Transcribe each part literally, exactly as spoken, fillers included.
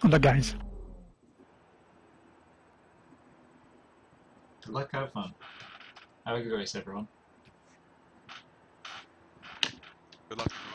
on that, guys. Good luck, have fun. Have a good race, everyone. Good luck, everyone.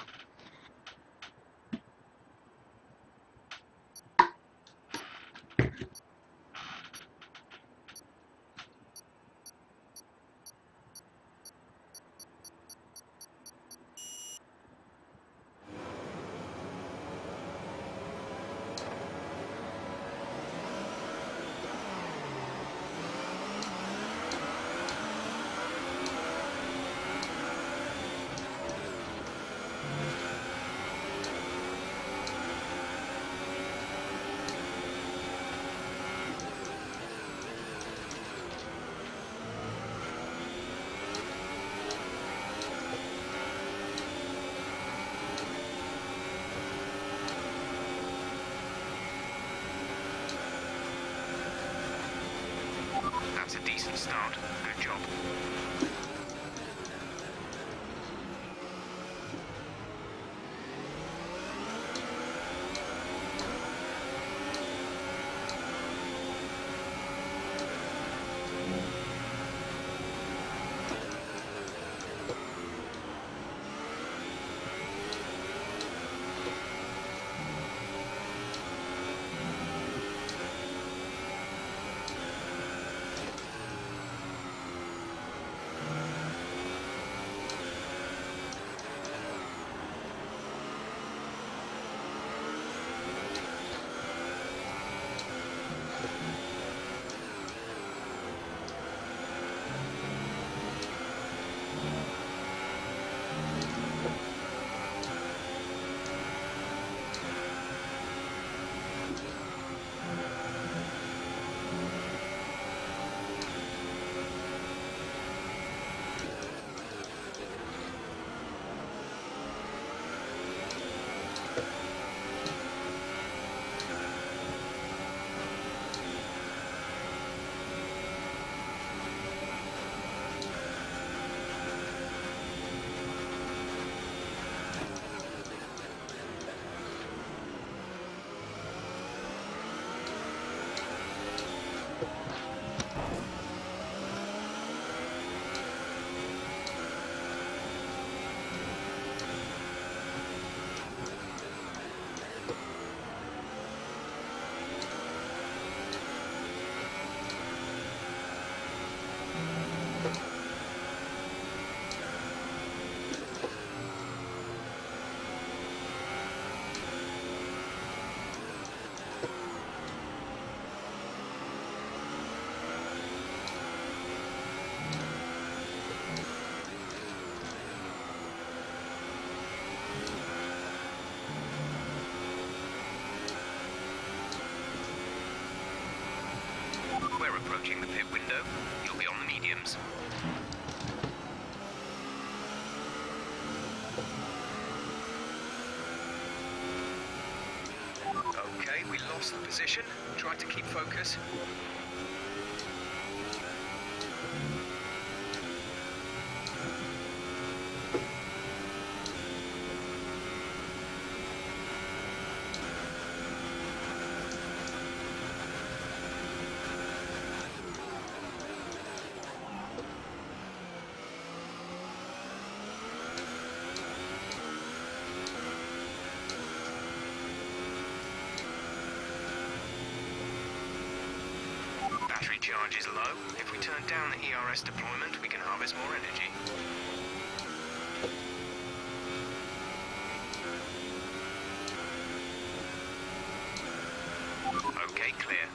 That's a decent start. Good job. We're approaching the pit window. You'll be on the mediums. Okay, we lost the position. Try to keep focus. Battery charge is low. If we turn down the E R S deployment, we can harvest more energy. Okay, clear.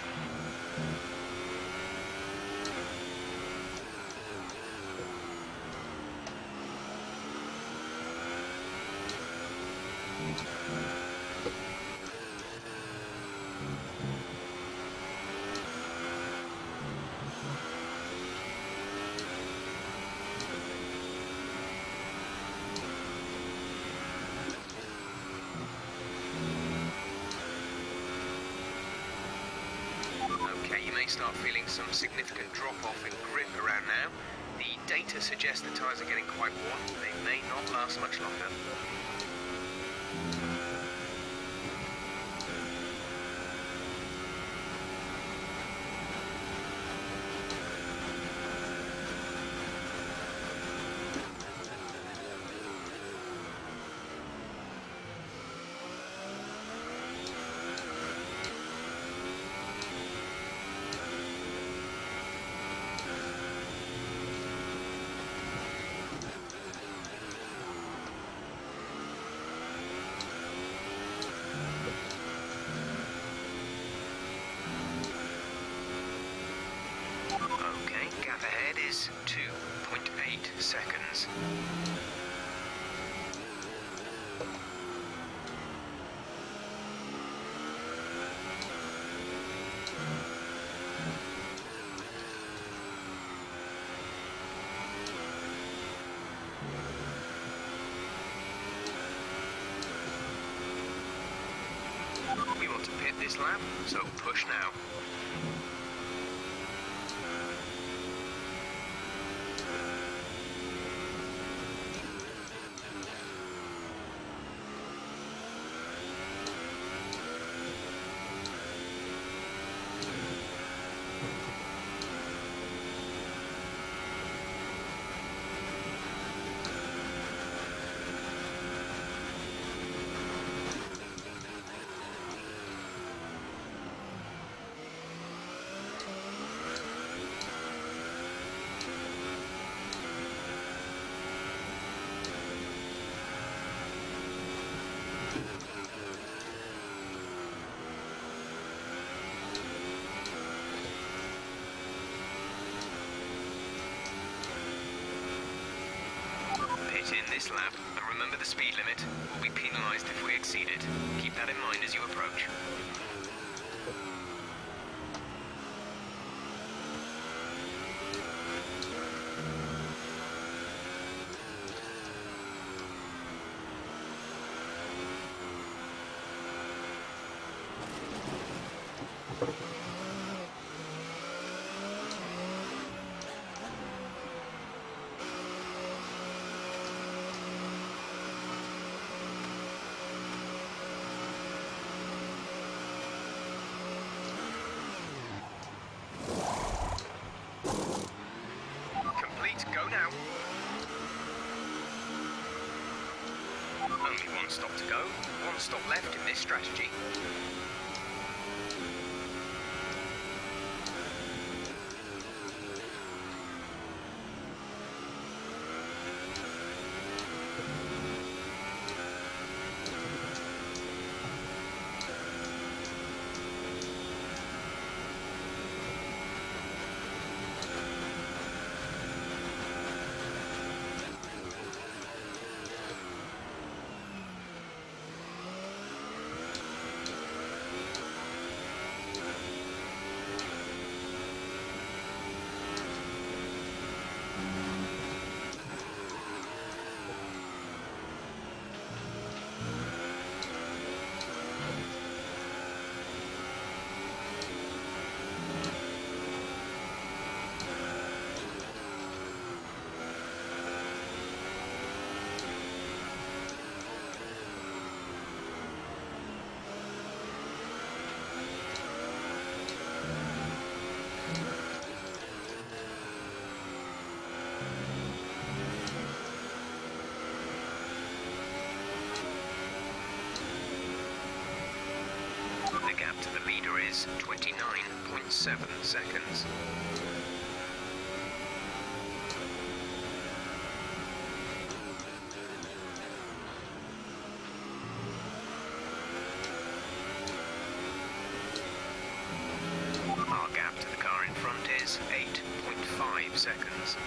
Start feeling some significant drop-off in grip around now. The data suggests the tyres are getting quite warm. They may not last much longer. pitted this lap, so push now. In this lap, and remember the speed limit. We'll be penalised if we exceed it. Keep that in mind as you approach. Go now. Only one stop to go, one stop left in this strategy. Is twenty-nine point seven seconds. Our gap to the car in front is eight point five seconds.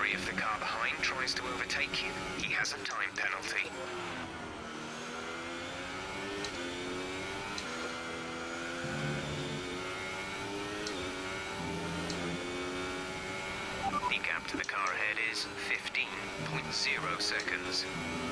worry if the car behind tries to overtake you. He has a time penalty. The gap to the car ahead is fifteen point zero seconds.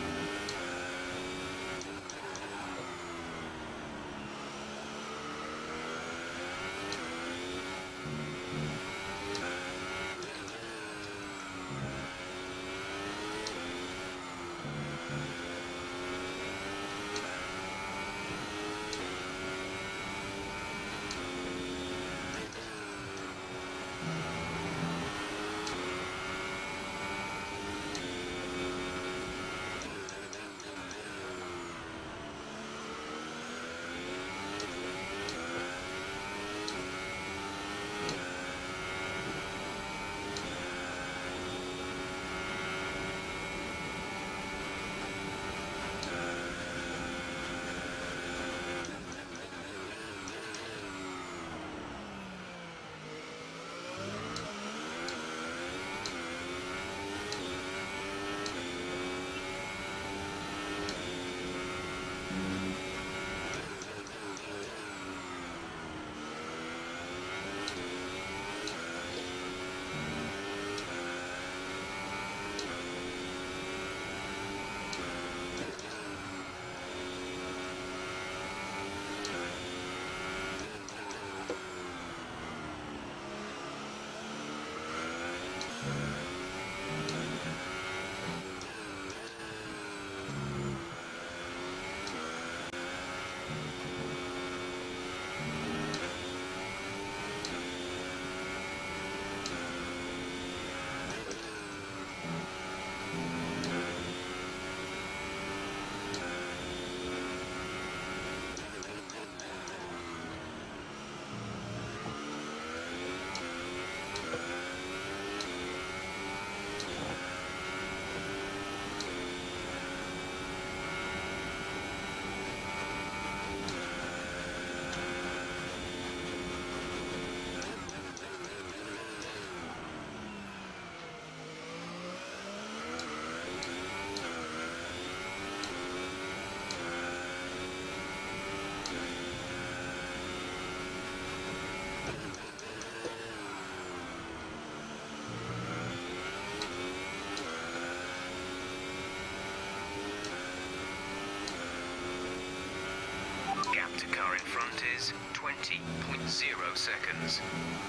Gap to car in front is twenty point zero seconds.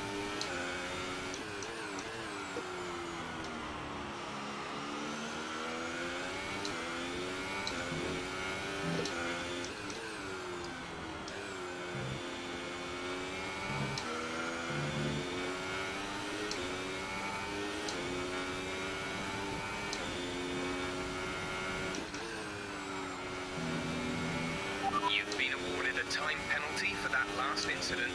You've been awarded a time penalty for that last incident.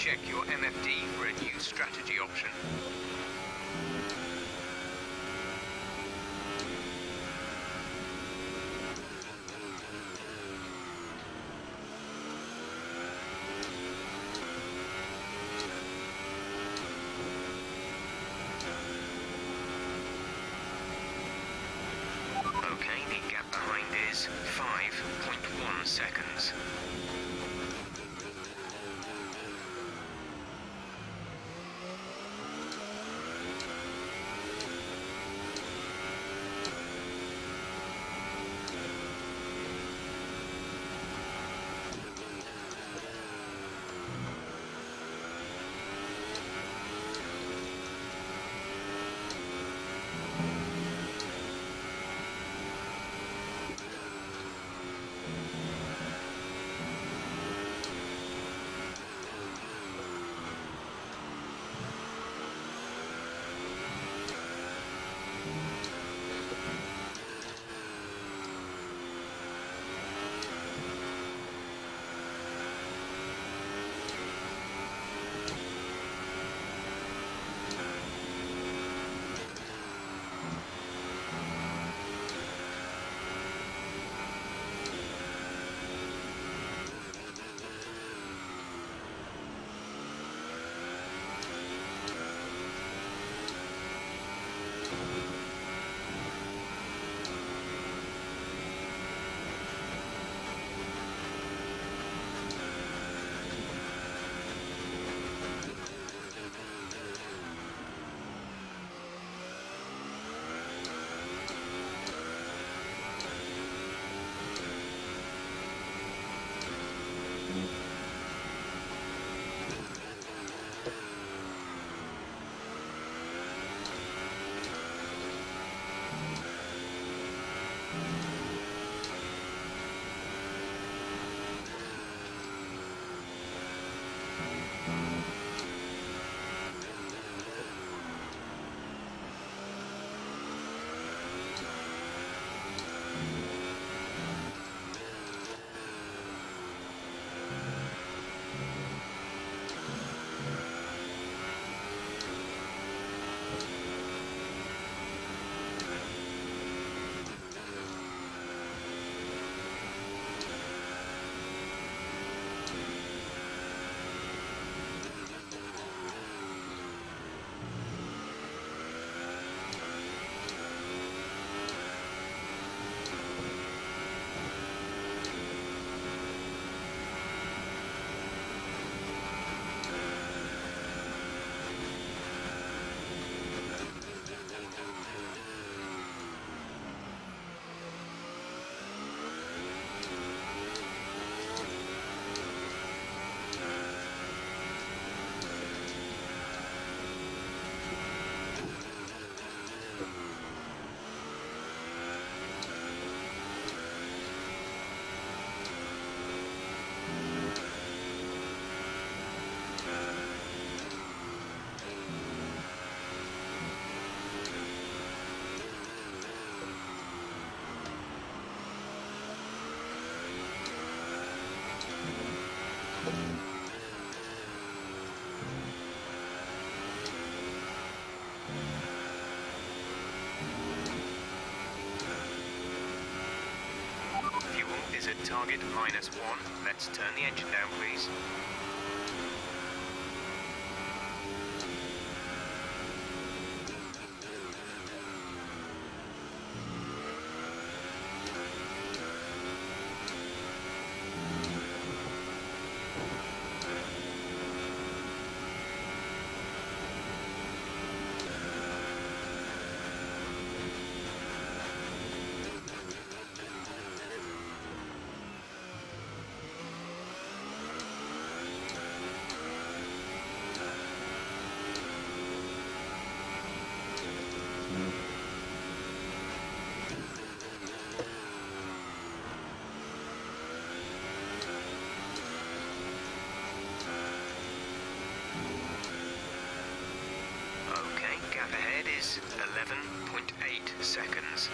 check your M F D for a new strategy option. Okay, the gap behind is five point one seconds. Is at target minus one. Let's turn the engine down, please. Gap ahead is eleven point eight seconds.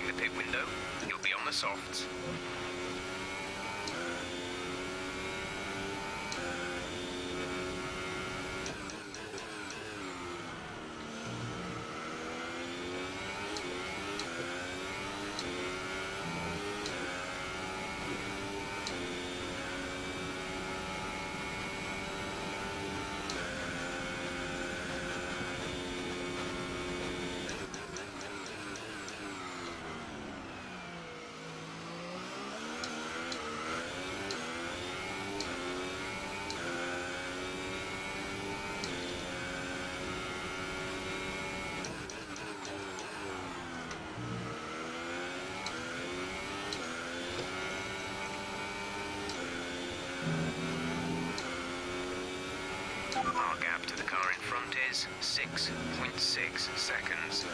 passing the pit window, you'll be on the softs. Our gap to the car in front is six point six seconds.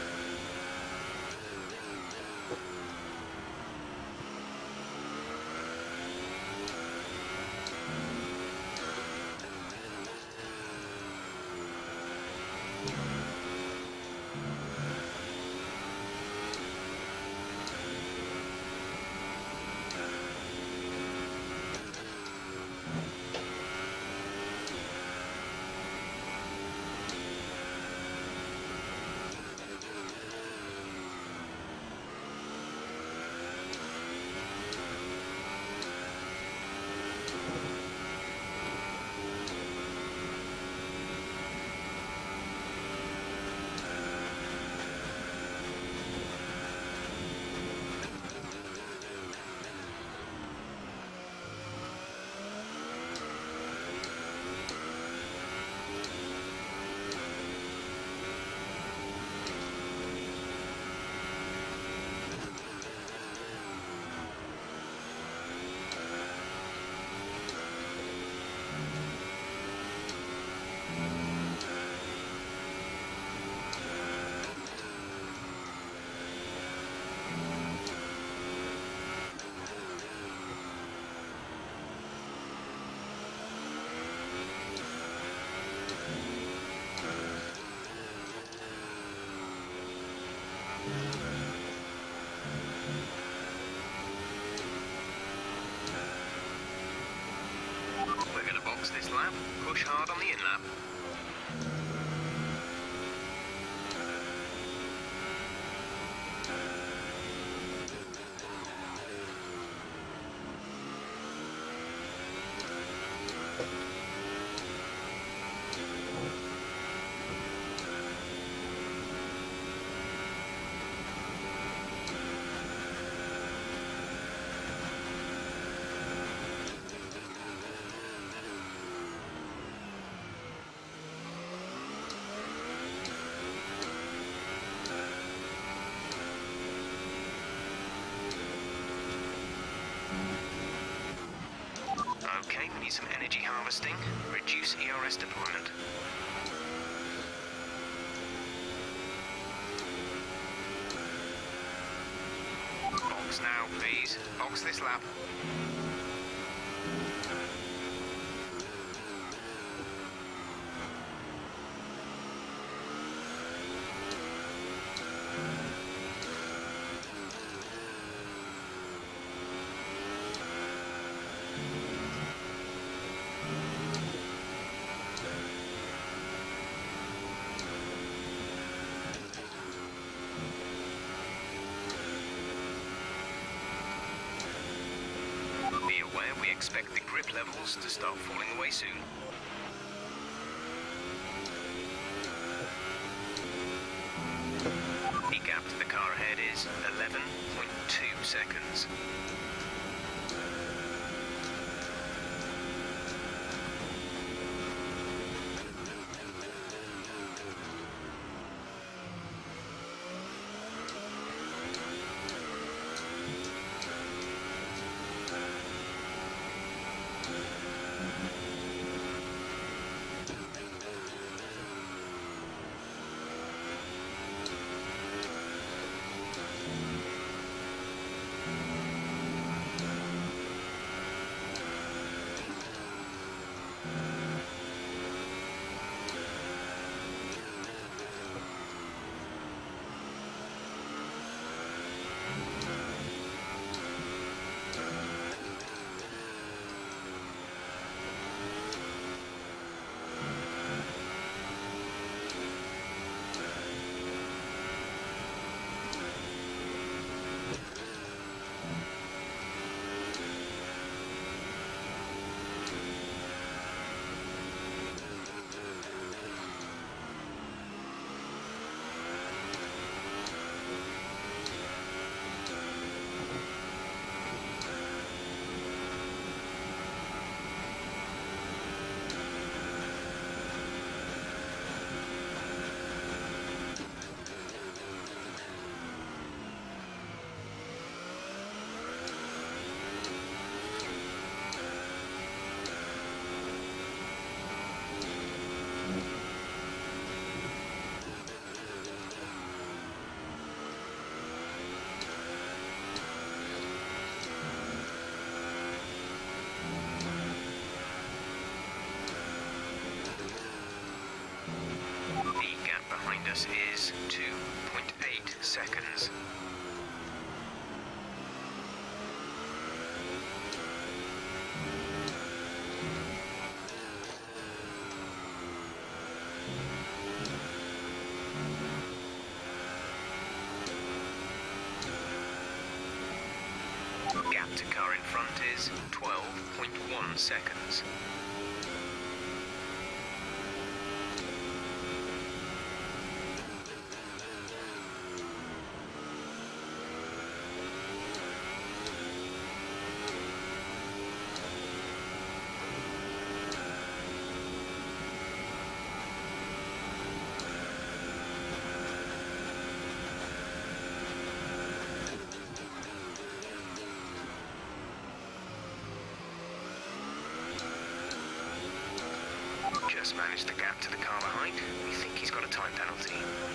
We're going to box this lap, push hard on the in-lap. Okay, we need some energy harvesting. Reduce E R S deployment. Box now, please. Box this lap. We expect the grip levels to start falling away soon. The gap to the car ahead is eleven point two seconds. seconds. Gap to car in front is twelve point one seconds. Just managed the gap to the car behind. We think he's got a time penalty.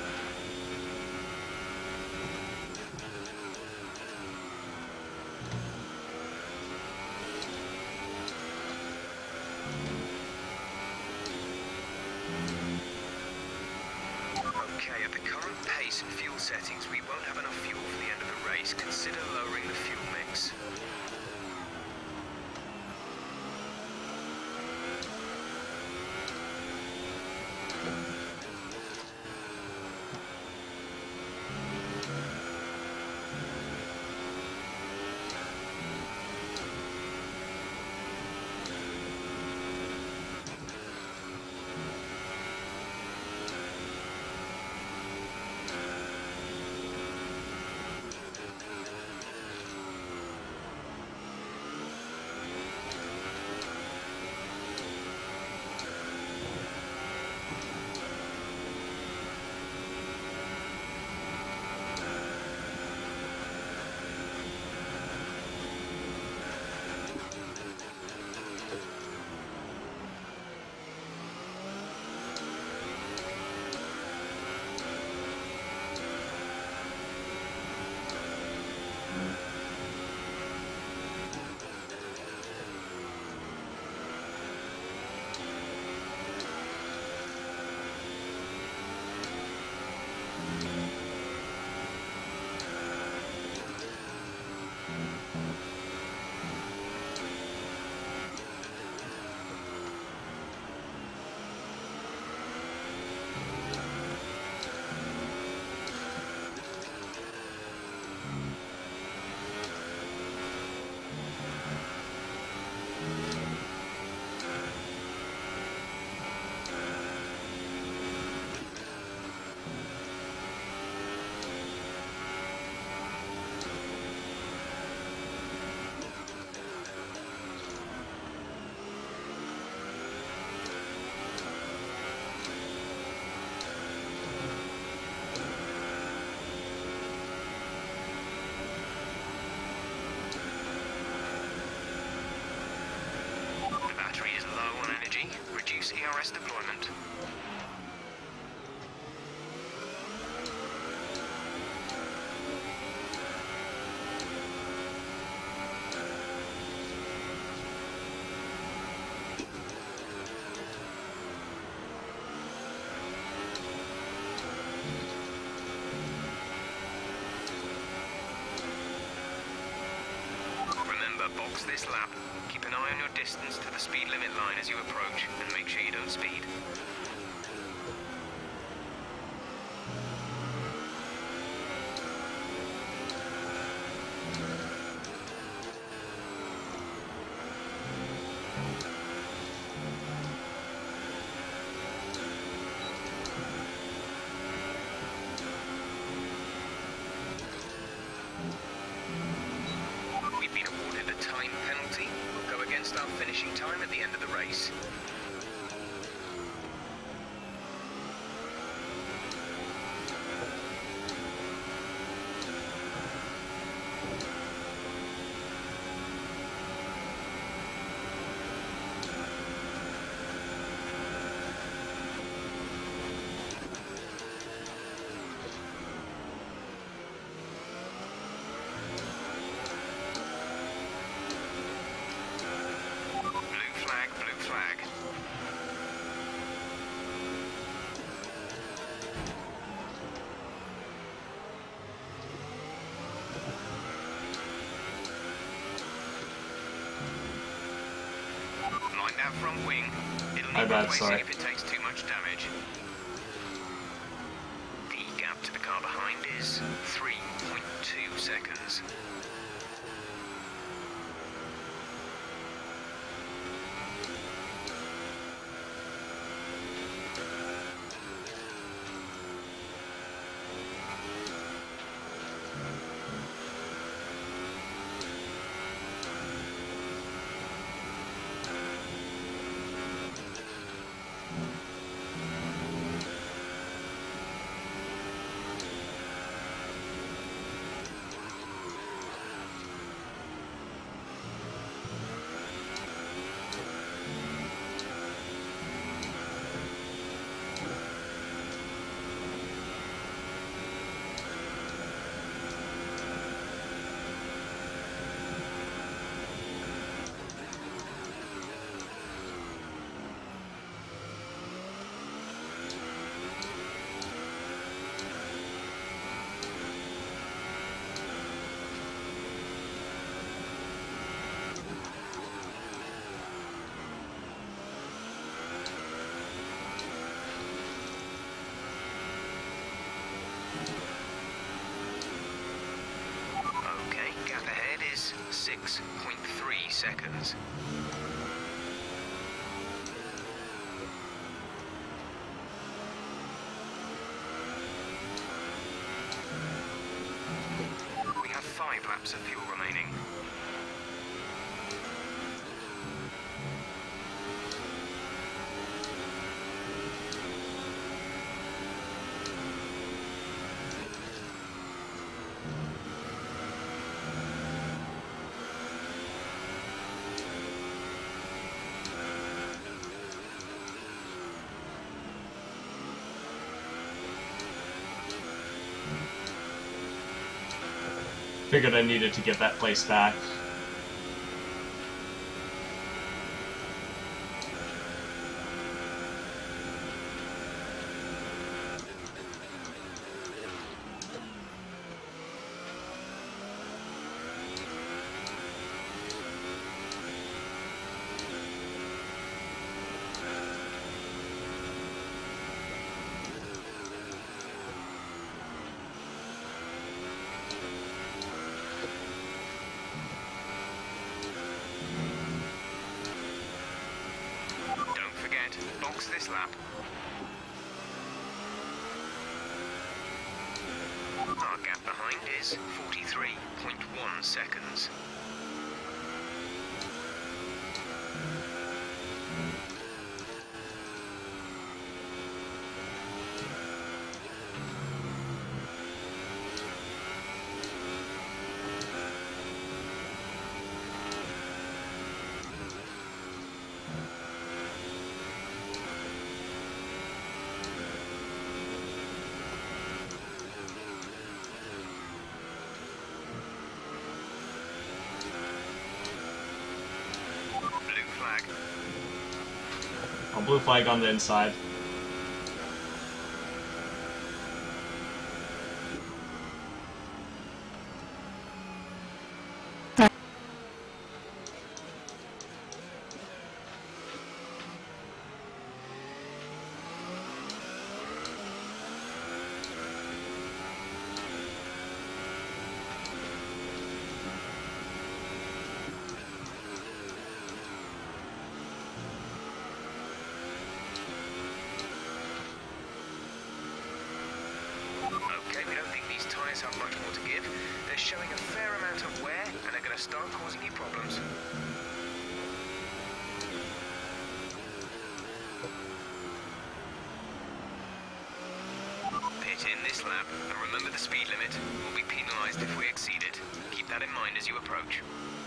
Okay, at the current pace and fuel settings, we won't have enough fuel for the end of the race. Consider lowering the fuel mix. Reduce E R S deployment. Remember, box this lap. Keep an eye on your distance to the speed limit line as you approach, and make sure you don't speed. We've been awarded a time penalty. We'll go against our finishing time at the end of the race. Blue flag, blue flag. that front wing. It'll My need bad, replacing sorry. if it takes too much damage. The gap to the car behind is three point two seconds. Okay, gap ahead is six point three seconds. We have five laps of fuel remaining. Figured I needed to get that place back. Box this lap. Our gap behind is forty-three point one seconds. A blue flag on the inside. Have much more to give. They're showing a fair amount of wear and are going to start causing you problems. Pit in this lap and remember the speed limit. We'll be penalised if we exceed it. Keep that in mind as you approach.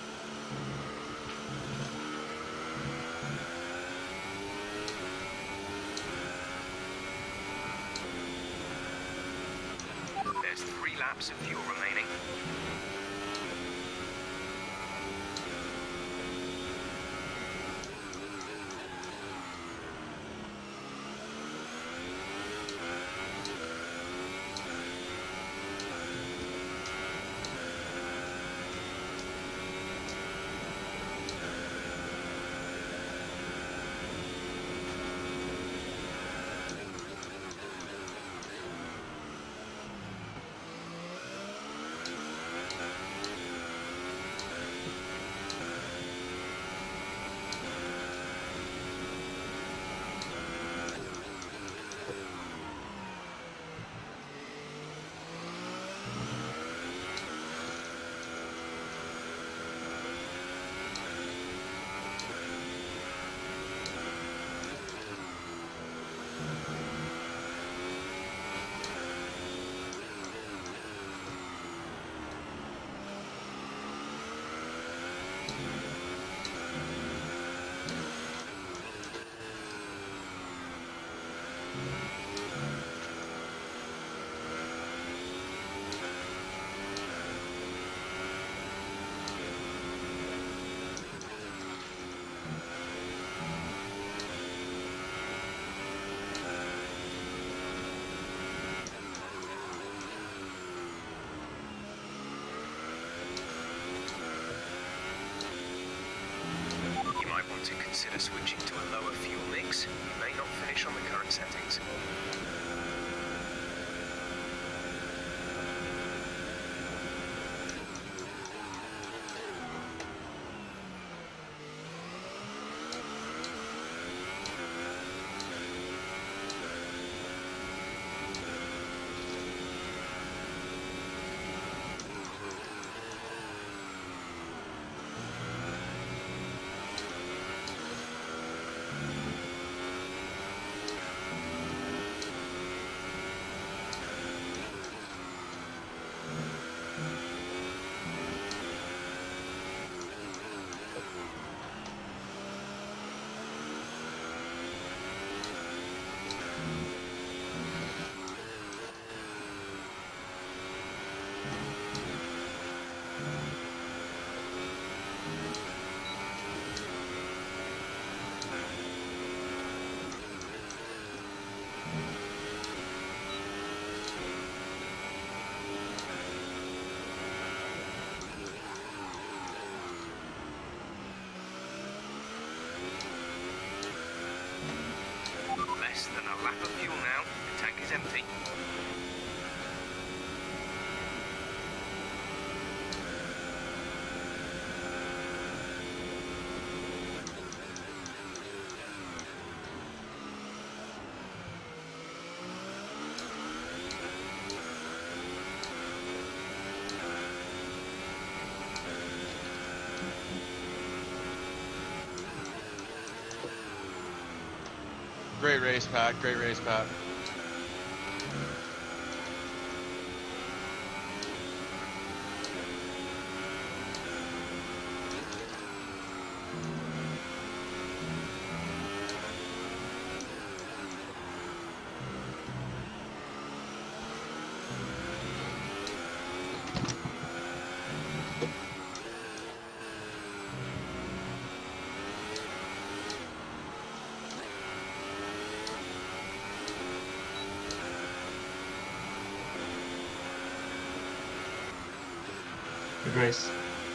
There's three laps of fuel remaining. consider switching to a lower fuel mix. You may not finish on the current settings. Less than a lap of fuel now. The tank is empty. Great race, Pat. Great race, Pat. Good race.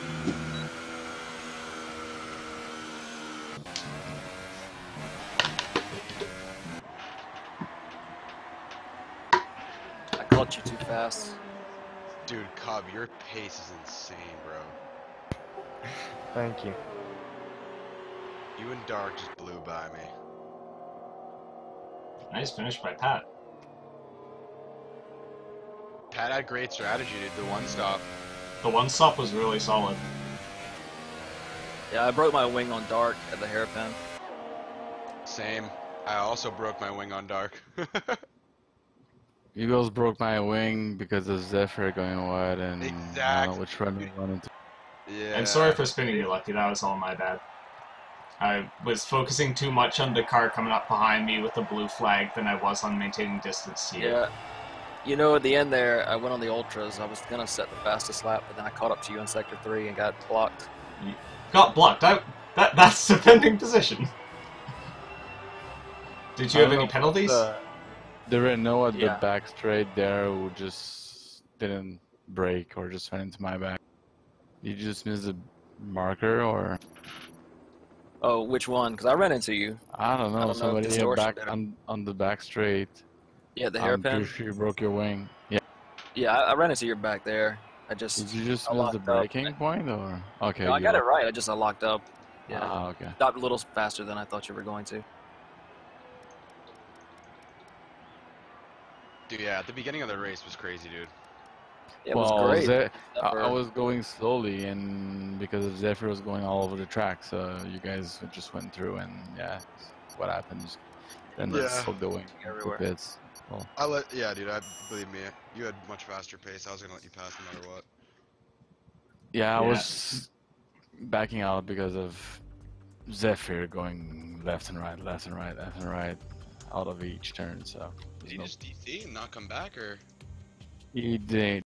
I caught you too fast. Dude, Cobb, your pace is insane, bro. Thank you. You and Dark just blew by me. Nice finish by Pat. Pat had great strategy, dude. The one stop. The one stop was really solid. Yeah, I broke my wing on Dark at the hairpin. Same. I also broke my wing on Dark. You guys broke my wing because of Zephyr going wide, and I don't Exactly. know which run we went into. Yeah. And sorry for spinning you, Lucky. That was all my bad. I was focusing too much on the car coming up behind me with the blue flag than I was on maintaining distance to you. Yeah. You know, at the end there, I went on the ultras. I was gonna set the fastest lap, but then I caught up to you in sector three and got blocked. You got blocked. I, that that's defending position. Did you I have don't any know, penalties? uh, The Renault at Yeah. the back straight there who just didn't brake or just went into my back. Did you just miss the marker or? Oh, which one? Because I ran into you. I don't know, I don't know if somebody distortion back did it. on, on the back straight. Yeah, the I'm hairpin. pretty sure you broke your wing. Yeah. Yeah, I, I ran into your back there. I just. Did you just I miss the locked up. braking point or? Okay, No, I you got it locked- right. I just I locked up. Yeah. Ah, okay. Stopped a little faster than I thought you were going to. Dude, yeah, at the beginning of the race was crazy, dude. It well, was great. Ze- I, Zephyr- I was going slowly, and because of Zephyr was going all over the track, so you guys just went through, and yeah, what happens? Then Yeah. let's soak the wing to Everywhere. bits. Well, I let, yeah, dude. I believe me. You had much faster pace. I was gonna let you pass no matter what. yeah, I Yeah. was backing out because of Zephyr going left and right, left and right, left and right, out of each turn. So Did he no- just D C and not come back, or? he did